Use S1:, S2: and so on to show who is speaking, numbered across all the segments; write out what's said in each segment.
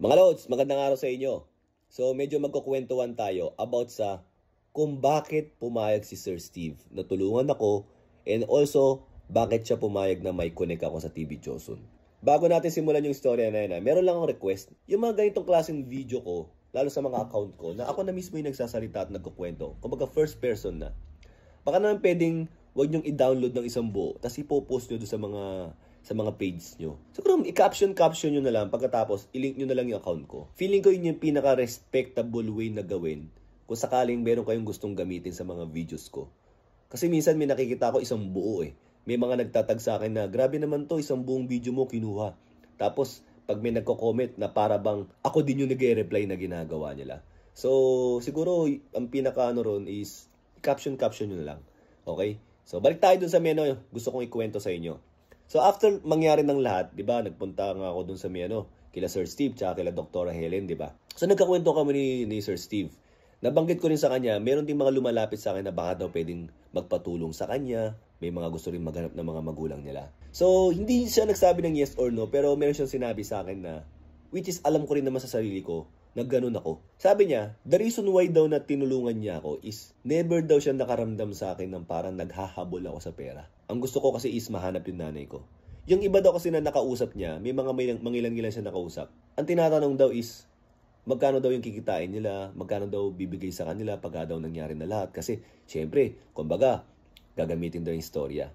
S1: Mga Lods, magandang araw sa inyo. So medyo magkukwentuhan tayo about sa kung bakit pumayag si Sir Steve na tulungan ako and also bakit siya pumayag na may connect ako sa TV Josun. Bago natin simulan yung story na yun, meron lang akong request. Yung mga ganitong klaseng video ko, lalo sa mga account ko, na ako na mismo yung nagsasalita at nagkukwento. Kumbaga first person na. Baka naman pwedeng wag niyong i-download ng isang buo, tapos ipopost nyo doon sa mga page nyo. Siguro i-caption nyo na lang, pagkatapos i-link nyo na lang yung account ko. Feeling ko yun yung pinaka-respectable way na gawin kung sakaling meron kayong gustong gamitin sa mga videos ko. Kasi minsan may nakikita ko isang buo eh. May mga nagtatag sa akin na, grabe naman to, isang buong video mo kinuha. Tapos, pag may nagko-comment na para bang ako din yung nag-reply na ginagawa nila. So, siguro, ang pinaka-ano ron is, caption nyo na lang. Okay? So, balik tayo dun sa meno, gusto kong ikwento sa inyo. So, after mangyari ng lahat, di ba, nagpunta nga ako dun sa meno, kila Sir Steve, tsaka kila Dr. Helen, di ba? So, nagkakwento kami ni Sir Steve. Nabanggit ko rin sa kanya, meron din mga lumalapit sa akin na baka daw pwedeng magpatulong sa kanya. May mga gusto rin maghanap ng mga magulang nila. So, hindi siya nagsabi ng yes or no, pero meron siyang sinabi sa akin na, which is alam ko rin naman sa sarili ko, na ganun ako. Sabi niya, the reason why daw na tinulungan niya ako is, never daw siya nakaramdam sa akin ng parang naghahabol ako sa pera. Ang gusto ko kasi is mahanap yung nanay ko. Yung iba daw kasi na nakausap niya, may mga mangilan-ngilan siya nakausap. Ang tinatanong daw is, magkano daw yung kikitain nila, magkano daw bibigay sa kanila pagka daw nangyari na lahat. Kasi, syempre, kumbaga, gagamitin daw yung istorya.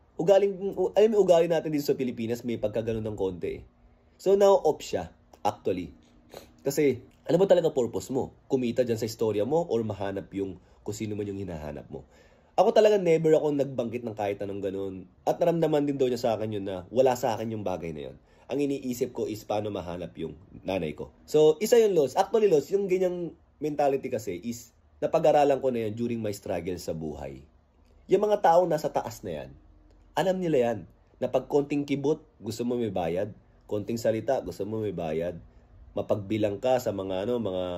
S1: Ugali natin dito sa Pilipinas, may pagkaganon ng konti eh. So, now-off siya, actually. Kasi, alam mo talaga purpose mo? Kumita dyan sa istorya mo or mahanap yung kung sino man yung hinahanap mo. Ako talaga never ako nagbanggit ng kahit anong ganun. At naramdaman din daw niya sa akin yun na wala sa akin yung bagay na yun. Ang iniisip ko is paano mahanap yung nanay ko. So, isa yung Lods. Actually, Lods, yung ganyang mentality kasi is napag-aralan ko na yan during my struggle sa buhay. Yung mga taong nasa taas na yan, alam nila yan. Na pag konting kibot, gusto mo may bayad. Konting salita, gusto mo may bayad. Mapagbilang ka sa mga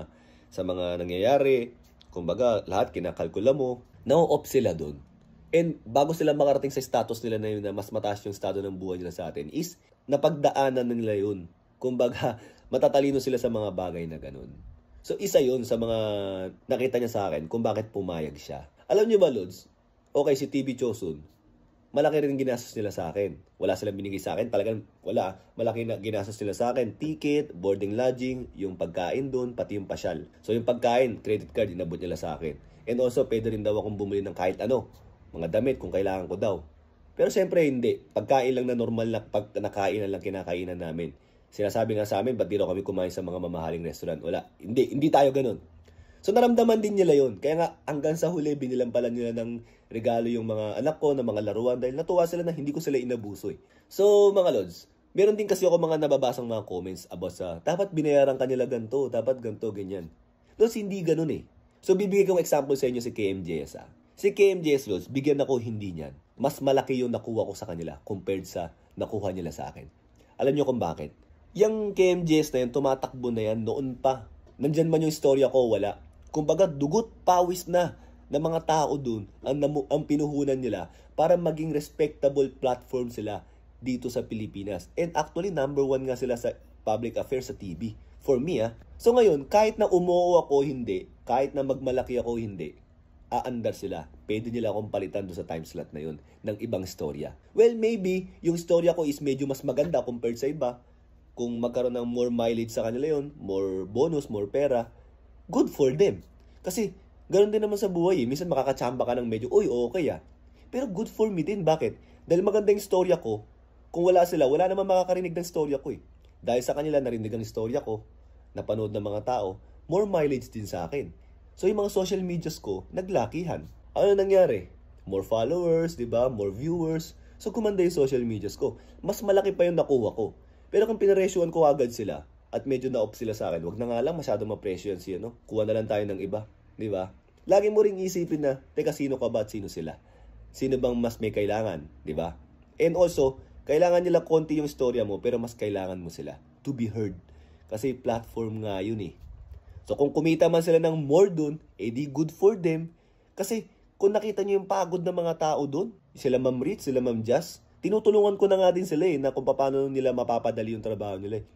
S1: nangyayari. Kumbaga, lahat kinakalkula mo. Na-off sila doon. And bago sila makarating sa status nila na yun na mas mataas yung estado ng buhay nila sa atin is napagdaanan nila yun. Kumbaga, matatalino sila sa mga bagay na ganun. So, isa yun sa mga nakita niya sa akin kung bakit pumayag siya. Alam niyo ba, Lods? Okay, si TV Josun, malaki rin ginastos nila sa akin. Wala silang binigay sa akin. Talagang wala. Malaki na ginastos nila sa akin. Ticket, boarding, lodging, yung pagkain doon, pati yung pasyal. So, yung pagkain, credit card, inabot nila sa akin. And also, pwede rin daw akong bumili ng kahit ano. Mga damit kung kailangan ko daw. Pero siyempre hindi. Pagkain lang na normal na pag nakainan lang kinakainan namin. Sinasabi nga sa amin, ba't di raw kami kumain sa mga mamahaling restaurant? Wala. Hindi tayo ganun. So naramdaman din nila yun. Kaya nga hanggang sa huli, binilan pala nila ng regalo yung mga anak ko, ng mga laruan. Dahil natuwa sila na hindi ko sila inabuso eh. So mga Lods, meron din kasi ako mga nababasang mga comments about sa, dapat binayaran kanila ganito, dapat ganito, ganyan. Lods, hindi ganun eh. So bibigay kong example sa inyo si KMJS ah. Si KMJS Lods, bigyan ako hindi niyan. Mas malaki yung nakuha ko sa kanila compared sa nakuha nila sa akin. Alam niyo kung bakit? Yung KMJS na yan, tumatakbo na yan noon pa. Nandyan man yung istorya ko, wala. Kumbaga, dugot pawis na ng mga tao dun ang pinuhunan nila para maging respectable platform sila dito sa Pilipinas. And actually, number 1 nga sila sa public affairs sa TV. For me So ngayon, kahit na umuo ako hindi, kahit na magmalaki ako hindi, aandar sila. Pwede nila akong palitan doon sa time slot na yun ng ibang istorya. Well, maybe yung istorya ko is medyo mas maganda compared sa iba. Kung magkaroon ng more mileage sa kanila yun, more bonus, more pera, good for them. Kasi, ganoon din naman sa buhay eh. Minsan makakachamba ka ng medyo, uy, okay Pero good for me din. Bakit? Dahil maganda yung istorya ko. Kung wala sila, wala naman makakarinig ng istorya ko eh. Dahil sa kanila narinig ang istorya ko, napanood ng mga tao, more mileage din sa akin. So, yung mga social medias ko, naglakihan. Ano nangyari? More followers, di ba? More viewers. So, kumanda yung social medias ko. Mas malaki pa yung nakuha ko. Pero kung pinaresyoan ko agad sila, at medyo na-off sila sa akin, wag na nga lang masyadong ma-pressure yan siya, no? Kuha na lang tayo ng iba. Di ba? Lagi mo ring isipin na, teka, sino ka ba at sino sila? Sino bang mas may kailangan? Di ba? And also, kailangan nila konti yung istorya mo, pero mas kailangan mo sila to be heard. Kasi platform nga yun eh. So kung kumita man sila ng more dun, edi good for them. Kasi kung nakita nyo yung pagod ng mga tao dun, sila Ma'am Rich, sila Ma'am Jazz, tinutulungan ko na nga din sila na kung paano nila mapapadali yung trabaho nila.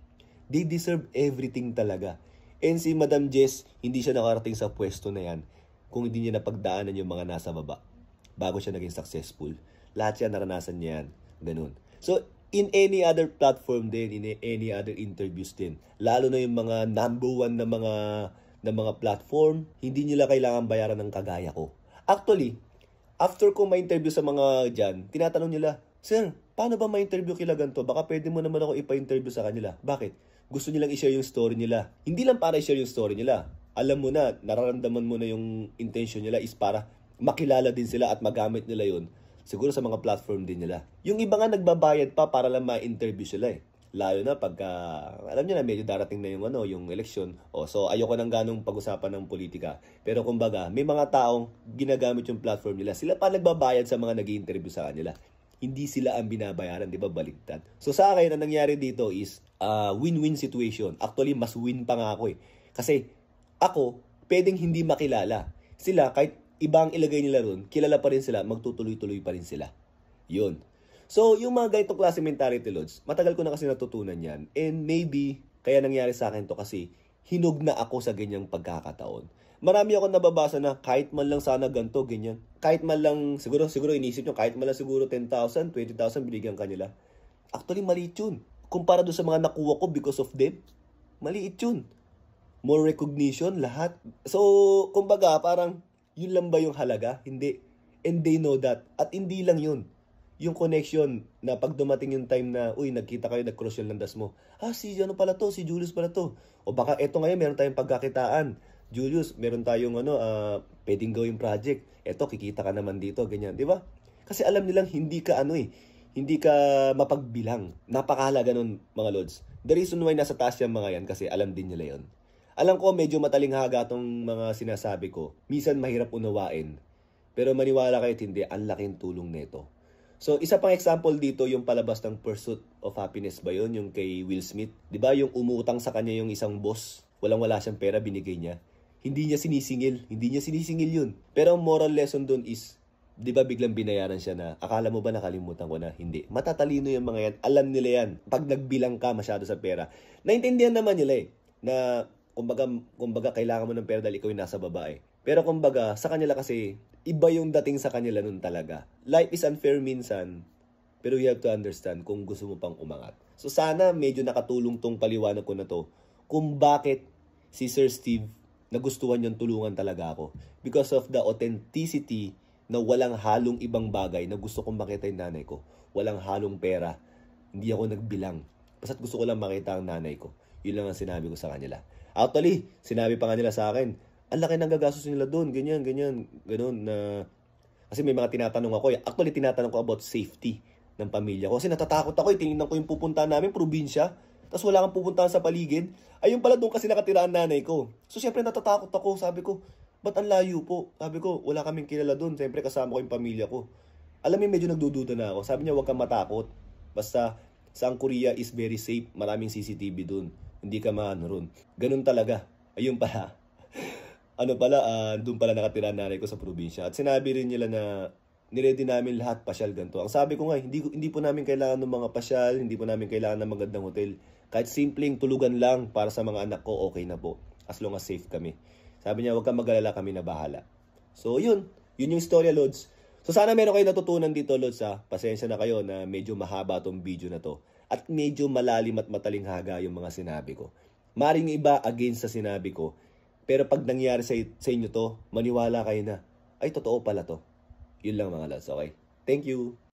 S1: They deserve everything talaga. And si Madam Jess, hindi siya nakarating sa pwesto na yan kung hindi niya napagdaanan yung mga nasa baba bago siya naging successful. Lahat siya naranasan niya yan. Ganun. So, in any other platform din, in any other interviews din, lalo na yung mga number one na mga platform, hindi nila kailangan bayaran ng kagaya ko. Actually, after ko ma-interview sa mga dyan, tinatanong nila, Sir, paano ba ma-interview kila ganito? Baka pwede mo naman ako ipa-interview sa kanila. Bakit? Gusto nilang i-share yung story nila. Hindi lang para i-share yung story nila. Alam mo na, nararamdaman mo na yung intention nila is para makilala din sila at magamit nila yun. Siguro sa mga platform din nila. Yung iba nga nagbabayad pa para lang ma-interview sila eh. Lalo na pagka, alam niyo na, medyo darating na yung election. So, ayoko nang ganong pag-usapan ng politika. Pero kumbaga, may mga taong ginagamit yung platform nila. Sila pa nagbabayad sa mga nag-i-interview sa kanila. Hindi sila ang binabayaran, di ba? Baligtad. So, sa akin, ang nangyari dito is win-win situation. Actually, mas win pa nga ako eh. Kasi, ako, pwedeng hindi makilala. Sila, kahit ibang ilagay nila ron, kilala pa rin sila, magtutuloy-tuloy pa rin sila. Yun. So, yung mga ganitong klase mentality loads, matagal ko na kasi natutunan yan. And maybe, kaya nangyari sa akin to kasi hinog na ako sa ganyang pagkakataon. Marami ako nababasa na kahit man lang sana ganito, ganyan. Kahit man lang, siguro inisip nyo, kahit man lang siguro 10,000, 20,000 binigyan kanila. Actually, maliit yun. Kumpara doon sa mga nakuha ko because of them, maliit yun. More recognition, lahat. So, kumbaga, parang, yun lang ba yung halaga? Hindi. And they know that. At hindi lang yun. Yung connection na pag dumating yung time na, uy, nagkita kayo, nag-cross yung landas mo. Si ano pala to, si Julius pala to. O baka eto ngayon, meron tayong pagkakitaan. Julius, meron tayong pwedeng gawing project. Eto, kikita ka naman dito, ganyan, di ba? Kasi alam nilang hindi ka hindi ka mapagbilang. Napakahalaga nun, mga lods. The reason why nasa taas yung mga yan, kasi alam din nila yon. Alam ko, medyo matalinghaga tong mga sinasabi ko. Minsan mahirap unawain. Pero maniwala kayo hindi, ang laking tulong nito. So, isa pang example dito, yung palabas ng Pursuit of Happiness ba yun? Yung kay Will Smith. Di ba yung umutang sa kanya yung isang boss? Walang-wala siyang pera, binigay niya. Hindi niya sinisingil yun. Pero ang moral lesson dun is, di ba biglang binayaran siya na, akala mo ba nakalimutan ko na? Hindi. Matatalino yung mga yan. Alam nila yan. Pag nagbilang ka masyado sa pera. Naintindihan naman nila na kumbaga kailangan mo ng pera dahil ikaw yung nasa babae. Pero kumbaga, sa kanila kasi, iba yung dating sa kanila nun talaga. Life is unfair minsan, pero you have to understand kung gusto mo pang umangat. So sana medyo nakatulong tong paliwanag ko na to kung bakit si Sir Steve nagustuhan niyang tulungan talaga ako. Because of the authenticity na walang halong ibang bagay na gusto kong makita yung nanay ko. Walang halong pera. Hindi ako nagbilang. Basta't gusto ko lang makita ang nanay ko. Yun lang ang sinabi ko sa kanila. Actually, sinabi pa nga nila sa akin, ang laki ng gagastos nila doon, ganyan, ganun na... Kasi may mga tinatanong ako. Actually, tinatanong ko about safety ng pamilya ko. Kasi natatakot ako. Tinignan ko yung pupuntahan namin, probinsya. Tapos wala kang pupuntahan sa paligid. Ayun pala doon kasi nakatira ang nanay ko. So, syempre natatakot ako. Sabi ko, ba't ang layo po? Sabi ko, wala kaming kilala doon. Syempre kasama ko yung pamilya ko. Alam mo, medyo nagdududa na ako. Sabi niya, huwag kang matakot. Basta, sa Korea is very safe. Maraming CCTV doon. Hindi ka maano ron. Ganun talaga. Ayun pala. Doon pala nakatira nanay ko sa probinsya. At sinabi rin nila na niready namin lahat pasyal ganito. Ang sabi ko nga, hindi po namin kailangan ng mga pasyal, hindi po namin kailangan ng magandang hotel. Kahit simpleng tulugan lang para sa mga anak ko, okay na po. As long as safe kami. Sabi niya, huwag kang mag-alala, kami na bahala. So, yun yung storya, Lods. So, sana meron kayo natutunan dito, Lods, ha. Pasensya na kayo na medyo mahaba tong video na to. At medyo malalim at matalinghaga yung mga sinabi ko. Maring iba against sa sinabi ko. Pero pag nangyari sa inyo to, maniwala kayo na, ay, totoo pala to. Yun lang mga Lods, okay? Thank you!